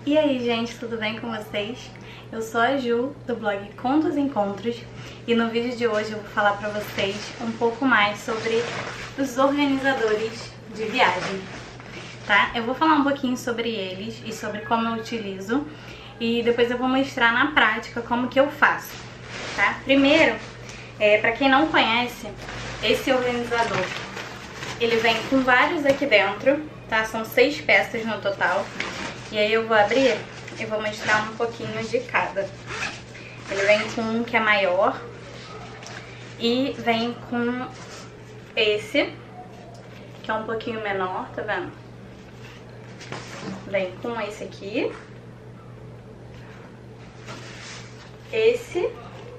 E aí, gente, tudo bem com vocês? Eu sou a Ju, do blog Contos Encontros, e no vídeo de hoje eu vou falar pra vocês um pouco mais sobre os organizadores de viagem, tá? Eu vou falar um pouquinho sobre eles e sobre como eu utilizo, e depois eu vou mostrar na prática como que eu faço, tá? Primeiro, pra quem não conhece, esse organizador, ele vem com vários aqui dentro, tá? São 6 peças no total. E aí eu vou abrir e vou mostrar um pouquinho de cada. Ele vem com um que é maior e vem com esse, que é um pouquinho menor, tá vendo? Vem com esse aqui, esse,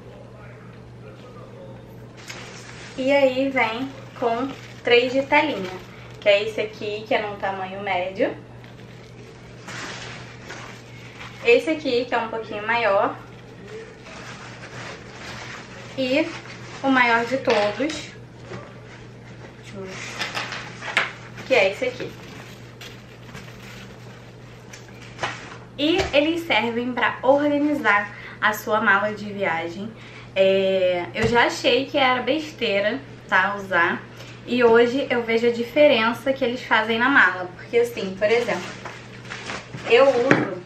e aí vem com 3 de telinha, que é esse aqui, que é num tamanho médio. Esse aqui, que é um pouquinho maior. E o maior de todos, que é esse aqui. E eles servem para organizar a sua mala de viagem. Eu já achei que era besteira, tá, usar. E hoje eu vejo a diferença que eles fazem na mala. Porque assim, por exemplo, eu uso...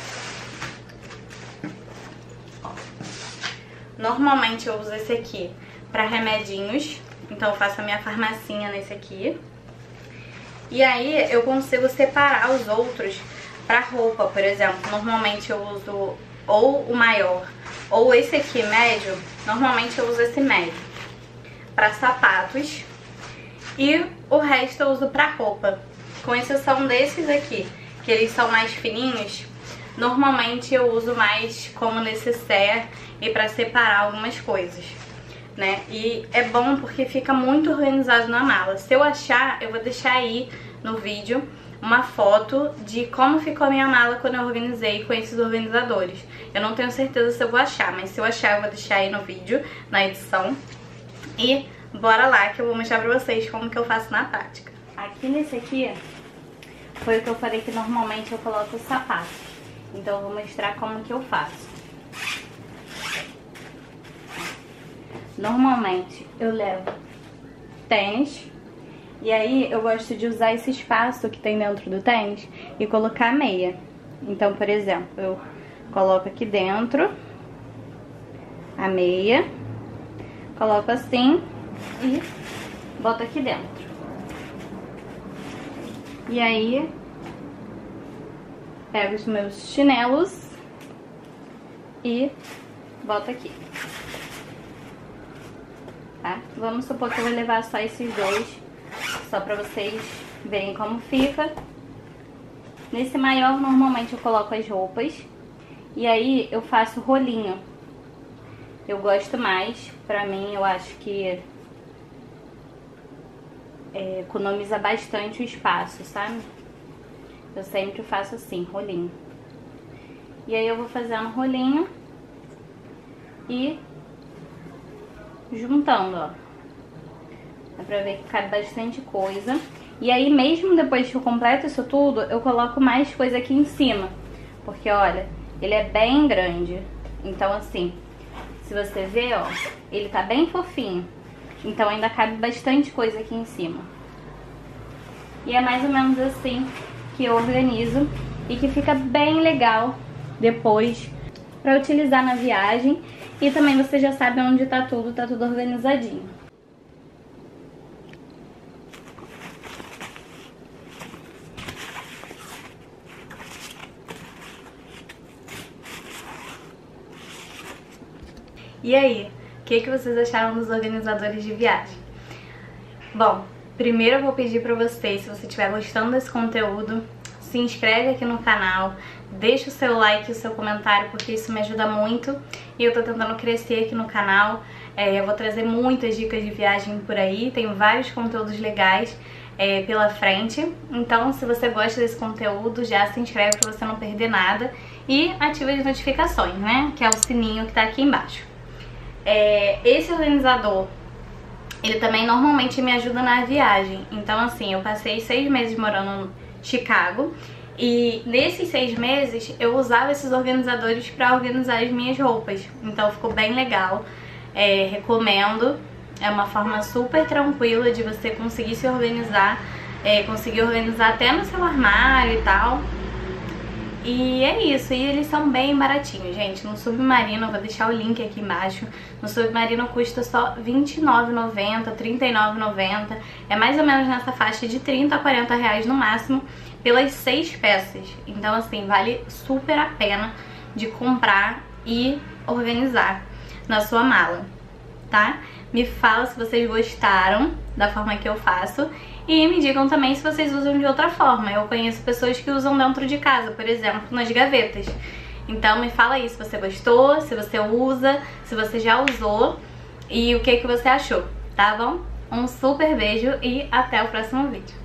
Normalmente eu uso esse aqui para remedinhos, então eu faço a minha farmacinha nesse aqui. E aí eu consigo separar os outros para roupa, por exemplo. Normalmente eu uso ou o maior ou esse aqui médio. Normalmente eu uso esse médio para sapatos e o resto eu uso para roupa. Com exceção desses aqui, que eles são mais fininhos. Normalmente eu uso mais como necessaire e para separar algumas coisas, né? E é bom porque fica muito organizado na mala. Se eu achar, eu vou deixar aí no vídeo uma foto de como ficou a minha mala quando eu organizei com esses organizadores. Eu não tenho certeza se eu vou achar, mas se eu achar eu vou deixar aí no vídeo, na edição. E bora lá que eu vou mostrar pra vocês como que eu faço na prática. Aqui nesse aqui foi o que eu falei que normalmente eu coloco os sapatos. Então eu vou mostrar como que eu faço. Normalmente eu levo tênis, e aí eu gosto de usar esse espaço que tem dentro do tênis e colocar meia. Então, por exemplo, eu coloco aqui dentro a meia, coloco assim e boto aqui dentro. E aí pego os meus chinelos e boto aqui. Tá? Vamos supor que eu vou levar só esses dois, só pra vocês verem como fica. Nesse maior, normalmente eu coloco as roupas. E aí eu faço rolinho. Eu gosto mais, pra mim eu acho que economiza bastante o espaço, sabe? Eu sempre faço assim, rolinho. E aí eu vou fazendo rolinho e juntando, ó. Dá pra ver que cabe bastante coisa. E aí mesmo depois que eu completo isso tudo, eu coloco mais coisa aqui em cima. Porque, olha, ele é bem grande. Então, assim, se você ver, ó, ele tá bem fofinho. Então ainda cabe bastante coisa aqui em cima. E é mais ou menos assim que eu organizo e que fica bem legal depois pra utilizar na viagem. E também você já sabe onde tá tudo organizadinho. E aí, o que vocês acharam dos organizadores de viagem? Bom, primeiro eu vou pedir pra vocês, se você estiver gostando desse conteúdo, se inscreve aqui no canal, deixa o seu like e o seu comentário, porque isso me ajuda muito. E eu tô tentando crescer aqui no canal. Eu vou trazer muitas dicas de viagem por aí, tenho vários conteúdos legais pela frente. Então, se você gosta desse conteúdo, já se inscreve pra você não perder nada. E ativa as notificações, né? Que é o sininho que tá aqui embaixo. Esse organizador, ele também normalmente me ajuda na viagem. Então, assim, eu passei 6 meses morando no Chicago E nesses 6 meses eu usava esses organizadores pra organizar as minhas roupas. Então ficou bem legal, recomendo. É uma forma super tranquila de você conseguir se organizar, conseguir organizar até no seu armário e tal. E é isso, e eles são bem baratinhos, gente. No Submarino, eu vou deixar o link aqui embaixo. No Submarino custa só R$29,90, R$39,90. É mais ou menos nessa faixa de 30 a 40 reais no máximo, pelas 6 peças. Então assim, vale super a pena de comprar e organizar na sua mala, tá? Me fala se vocês gostaram da forma que eu faço e me digam também se vocês usam de outra forma. Eu conheço pessoas que usam dentro de casa, por exemplo, nas gavetas. Então me fala aí se você gostou, se você usa, se você já usou e o que você achou, tá bom? Um super beijo e até o próximo vídeo.